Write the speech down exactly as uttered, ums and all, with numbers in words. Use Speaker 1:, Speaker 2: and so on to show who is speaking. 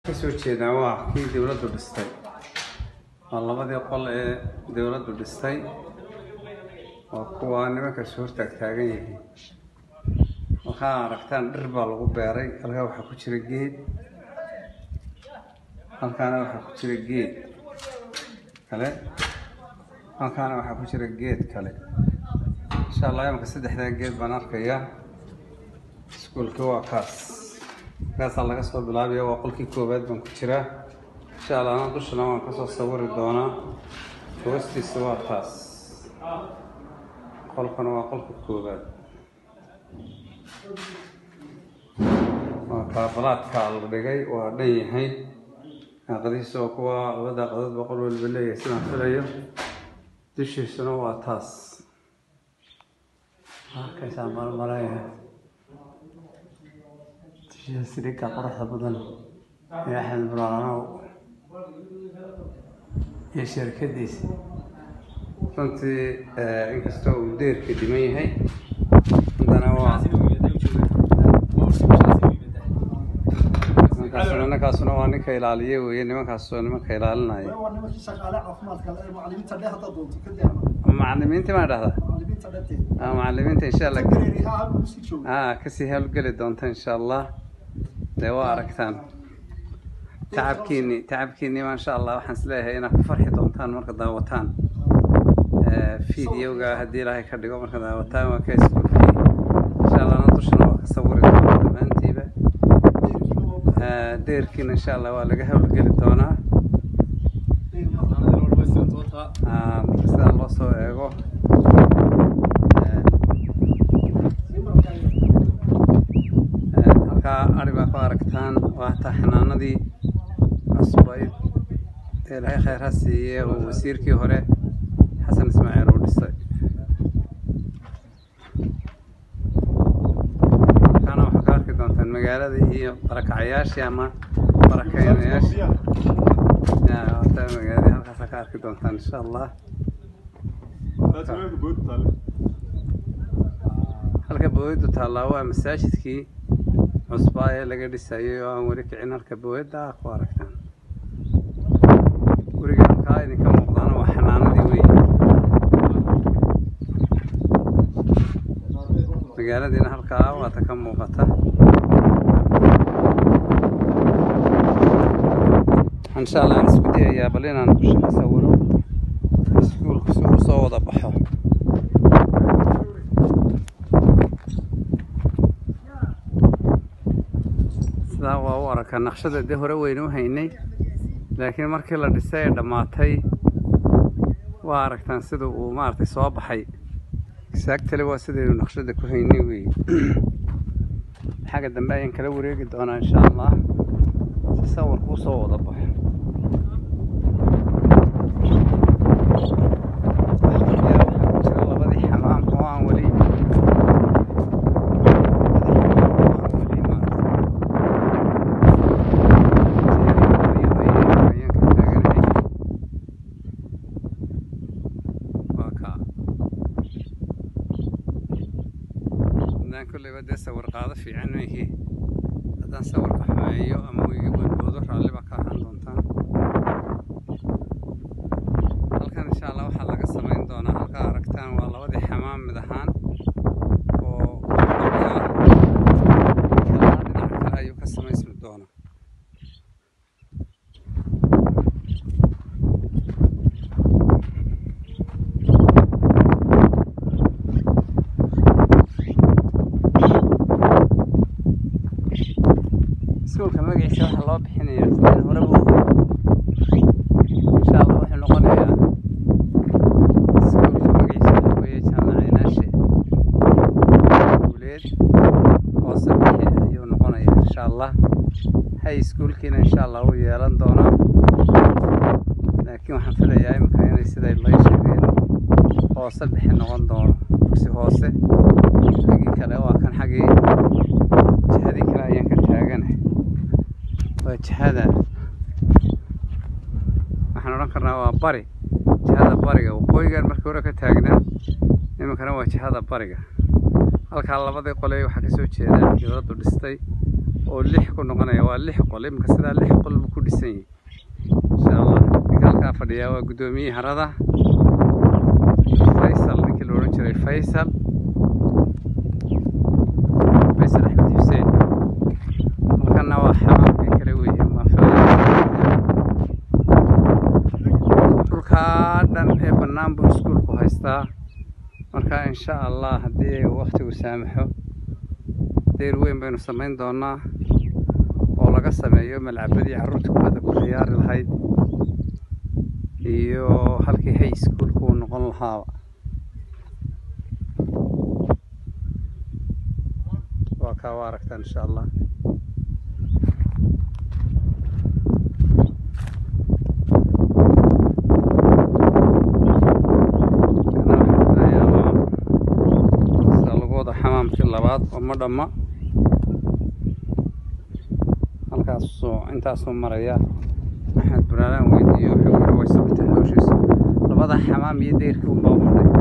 Speaker 1: kasoo jeedaa waa kii dawladdu dhistay waa labadii qol ee dawladdu dhistay waa kuwa nimanka soo taagtaagan yihiin waxaa aragtaan dhir baa lagu beeray halkaa waxaa ku jira geed halkaana waxaa ku jira geed kale halkaana waxaa ku jira geed kale insha allah imika saddexdaa geed baan arkayaa iskuulka waa kaas kaasaa laga soo bilaabaya waa qolkii koowaad baan ku jiraa insha allah ana dushana waan kasoo sawiri doonaa hoostiisa waa taas qolkana waa qolka koowaad waa kaabalaadka la dhigay waa dhan yahay daaqadihiisa oo kuwa laba daaqadood boqol walba leeyahay sidaan filayo dushiisuna waa taas halkaysaa marmaraya dushiisa dhigka quruxda badan ee axmed buraanow iyo shirkadiisa runtii inkastoo uu deerka dhiman yahay haddana waa ninkaasuna waa ninka ilaaliye weeye nimankaasoo nimanka ilaalinaya macalimiintii maa dhahdaa macalimiinta insha allah ah kasii hawlgeli doonta insha allah dee waa aragtaan tacabkiini tacabkiini maasha allah waxaan isleeyahay inaad ku farxi doontaan marka daawataan fideoga haddii ilaahay ka dhigo marka daawataan waa ka iskuulkii insha allah ana dushana waa ka sawiri doonaa dhammaantiiba deerkiina insha allah waa laga hawlgeli doonaa marka sidaa loo soo eego halkaa ari baa ku aragtaan waa taa xanaanadii cusbayd ee ilaahay khayr ha siiye oo wasiirkii hore xasan ismaaciil uu dhisay halkaana waxaa ka arki doontaan magaalada iyo barakacayaashii ama barakeynayaashii wata magaaladii halkaasaa ka arki doontaan insha allah halka baweydu taallaa waa masaajidkii cusbaa ee laga dhisayay oo aan weli kicin halka baweyda ku aragtaan guriga halkaa idinka muuqdaana waa xanaanadii wey magaaladiina halkaa waata ka muuqata insha allah aan isku dayayaa bal inaan dusha ka sawiro iskuulka si uu soo wada baxo sidaa waa u arkaa naqshada dee hore weynu u haynay laakiin markii la dhisay ee dhammaatay waa aragtaan sida uu maaragtay soo baxay exactly waa sidaynu naqshada ku haynay wey xagga dambe ayaan kala wareegi doonaa insha allah si sawirku usoo wada baxo waxaa ku jira labadii xamaam oo aan weli kulleyba dee sawir qaado fiican weyhi haddaan sawirka xumeeyo ama wiiga boodboodo raalli baa ka ahaan doontaan halkan insha allah waxaa laga samayn doonaa halkaa aragtaan waa labadii xamaam mid ahaan oo dhinaca kale ayuu ka samaysmi doonaa iskuulka magaciisa waxaa loo bixinayaa sideen hore buu insha allah wuxuu noqonayaa iskuulka magaciisa waxa weeye jaamaca inaashe guuleed oo sabixi ayuu noqonayaa insha allah hay iskuulkiina insha allah uu yeelan doonaa laakiin waxaan filayaa imika inay siday lay sheegeen hoose bixi noqon doono kursi hoose xaggii kale waa kan xaggii jihadii kale ayaan ka taaganahay waa jihada waxaan odhan karnaa waa bari jihada bariga waqooyigan markii hore ka taagnaa iminkana waa jihada bariga halkaa labadii qole waxaa kasoo jeeda dawladdu dhistay oo lix ku noqonaya waa lix qol imka sida lix qol ku dhisan yahay insha Allah halka fadhiya waa gudoomiyaha harada Faisal ninkii la oran jiray Faisal Faisal Ahmed Hussein markana waa xamaamkii kale weeye ma dhulka dhan ee banaan buu iskuulku haystaa marka insha Allah hadii waqtigu saamaxo deer weyn baynu sameyn doonaa oo laga sameeyo malcabadii carruurta kubadda ku ciyaari lahayd iyo halkii high school ku noqon lahaa waa ka waaragtaan insha Allah xamaamkii labaad oo ma dhama halkaas soo intaas soo maraya Axmed Buraalaan weydiyo wuxuu way sabtay hawshiisa labada xamaam iyo deerkii u baahan